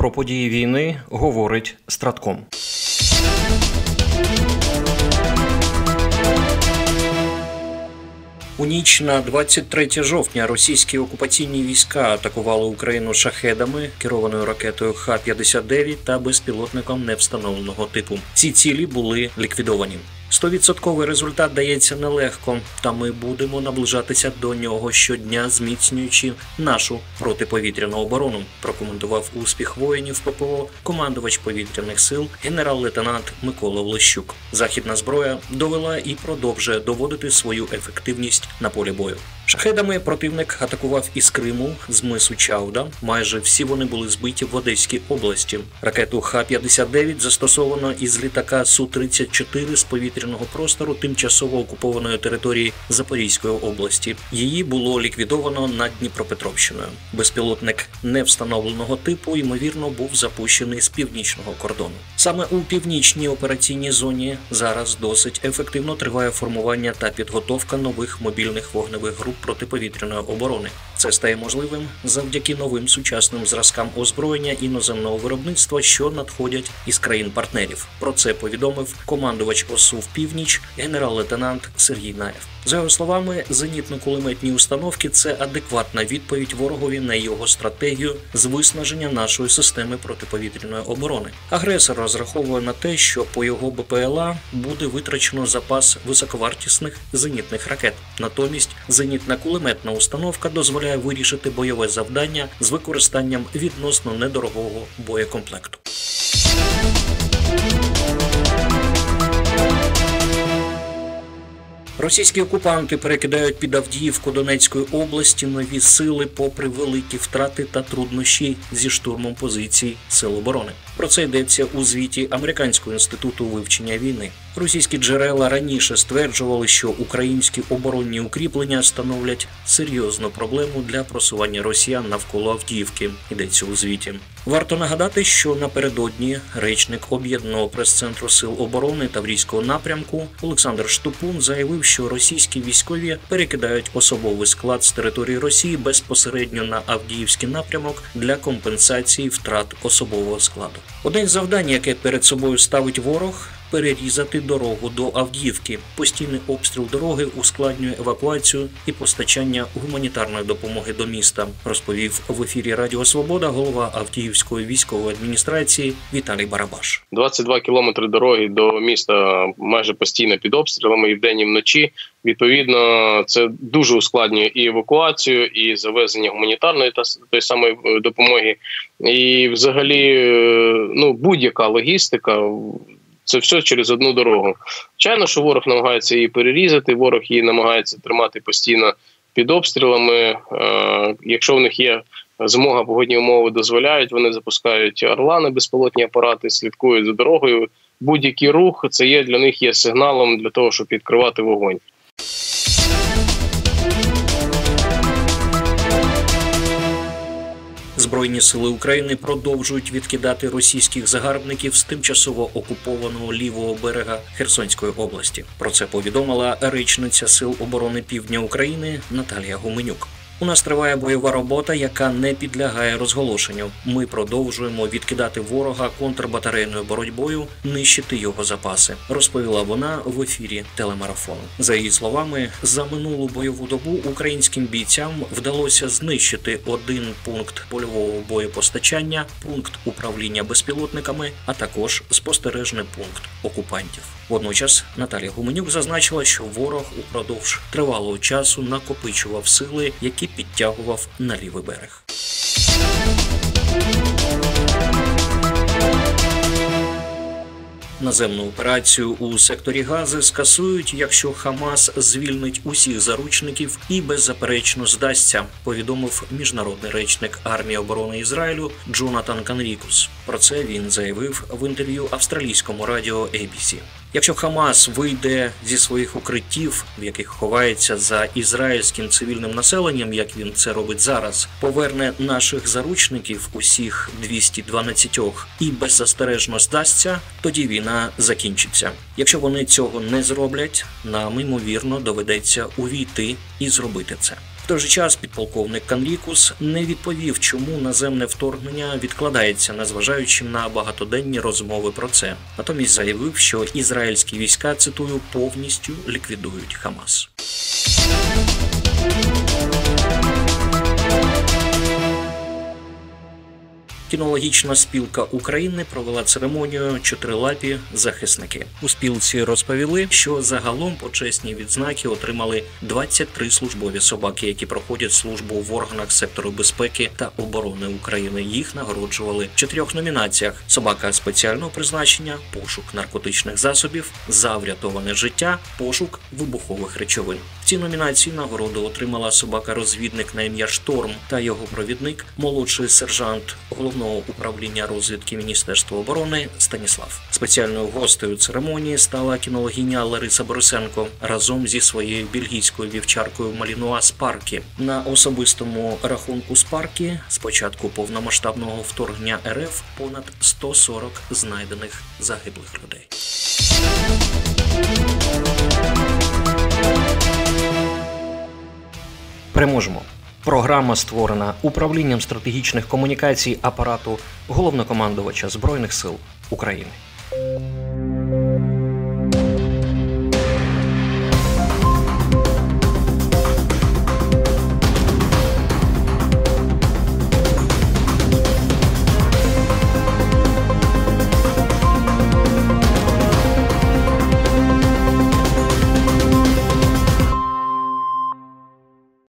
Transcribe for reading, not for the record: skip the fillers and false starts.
Про події війни говорить Стратком. У ніч на 23 жовтня російські окупаційні війська атакували Україну шахедами, керованою ракетою Х-59 та безпілотником невстановленого типу. Ці цілі були ліквідовані. 100% результат дається нелегко, та ми будемо наближатися до нього щодня, зміцнюючи нашу протиповітряну оборону, прокоментував успіх воїнів ППО командувач повітряних сил генерал-лейтенант Микола Влещук. Західна зброя довела і продовжує доводити свою ефективність на полі бою. Шахедами противник атакував із Криму, з мису Чауда. Майже всі вони були збиті в Одеській області. Ракету Х-59 застосовано із літака Су-34 з повітряного простору тимчасово окупованої території Запорізької області. Її було ліквідовано над Дніпропетровщиною. Безпілотник невстановленого типу, ймовірно, був запущений з північного кордону. Саме у північній операційній зоні зараз досить ефективно триває формування та підготовка нових мобільних вогневих груп протиповітряної оборони. Це стає можливим завдяки новим сучасним зразкам озброєння іноземного виробництва, що надходять із країн-партнерів. Про це повідомив командувач ОСУ в північ генерал-лейтенант Сергій Наєв. За його словами, зенітно-кулеметні установки – це адекватна відповідь ворогові на його стратегію з виснаження нашої системи протиповітряної оборони. Агресор розраховує на те, що по його БПЛА буде витрачено запас високовартісних зенітних ракет. Натомість зенітно-кулеметна установка дозволяє вирішити бойове завдання з використанням відносно недорогого боєкомплекту. Російські окупанти перекидають під Авдіївку Донецької області нові сили попри великі втрати та труднощі зі штурмом позицій Сил оборони. Про це йдеться у звіті Американського інституту вивчення війни. Російські джерела раніше стверджували, що українські оборонні укріплення становлять серйозну проблему для просування росіян навколо Авдіївки, йдеться у звіті. Варто нагадати, що напередодні речник Об'єднаного прес-центру Сил оборони Таврійського напрямку Олександр Штупун заявив, що російські військові перекидають особовий склад з території Росії безпосередньо на Авдіївський напрямок для компенсації втрат особового складу. Одне з завдань, яке перед собою ставить ворог – перерізати дорогу до Авдіївки. Постійний обстріл дороги ускладнює евакуацію і постачання гуманітарної допомоги до міста, розповів в ефірі Радіо Свобода голова Авдіївської військової адміністрації Віталій Барабаш. 22 кілометри дороги до міста майже постійно під обстрілами і вдень, і вночі. Відповідно, це дуже ускладнює і евакуацію, і завезення гуманітарної та тої самої допомоги. І взагалі, будь-яка логістика – це все через одну дорогу. Звичайно, що ворог намагається її перерізати, ворог її намагається тримати постійно під обстрілами. Якщо в них є змога, погодні умови дозволяють, вони запускають орлани, безпілотні апарати, слідкують за дорогою. Будь-який рух – це є для них сигналом для того, щоб відкривати вогонь. Збройні сили України продовжують відкидати російських загарбників з тимчасово окупованого лівого берега Херсонської області. Про це повідомила речниця Сил оборони Півдня України Наталія Гуменюк. У нас триває бойова робота, яка не підлягає розголошенню. Ми продовжуємо відкидати ворога контрбатарейною боротьбою, нищити його запаси, розповіла вона в ефірі телемарафону. За її словами, за минулу бойову добу українським бійцям вдалося знищити один пункт польового боєпостачання, пункт управління безпілотниками, а також спостережний пункт окупантів. Водночас Наталія Гуменюк зазначила, що ворог упродовж тривалого часу накопичував сили, які підтягував на лівий берег. Наземну операцію у секторі Гази скасують, якщо Хамас звільнить усіх заручників і беззаперечно здасться, повідомив міжнародний речник армії оборони Ізраїлю Джонатан Канрікус. Про це він заявив в інтерв'ю австралійському радіо ABC. Якщо Хамас вийде зі своїх укриттів, в яких ховається за ізраїльським цивільним населенням, як він це робить зараз, поверне наших заручників, усіх 212, і беззастережно здасться, тоді війна закінчиться. Якщо вони цього не зроблять, нам, ймовірно, доведеться увійти і зробити це. В той же час підполковник Канлікус не відповів, чому наземне вторгнення відкладається, незважаючи на багатоденні розмови про це. Натомість заявив, що ізраїльські війська, цитую, повністю ліквідують Хамас. Кінологічна спілка України провела церемонію «Чотирилапі захисники». У спілці розповіли, що загалом почесні відзнаки отримали 23 службові собаки, які проходять службу в органах сектору безпеки та оборони України. Їх нагороджували в 4 номінаціях: собака спеціального призначення, пошук наркотичних засобів, за врятоване життя, пошук вибухових речовин. В цій номінації нагороду отримала собака-розвідник на ім'я Шторм та його провідник, молодший сержант Головного управління розвідки Міністерства оборони Станіслав. Спеціальною гостею церемонії стала кінологиня Лариса Борисенко разом зі своєю бельгійською вівчаркою Малінуа Спаркі. На особистому рахунку Спаркі з початку повномасштабного вторгнення РФ понад 140 знайдених загиблих людей. Переможемо. Програма створена управлінням стратегічних комунікацій апарату Головнокомандувача Збройних сил України.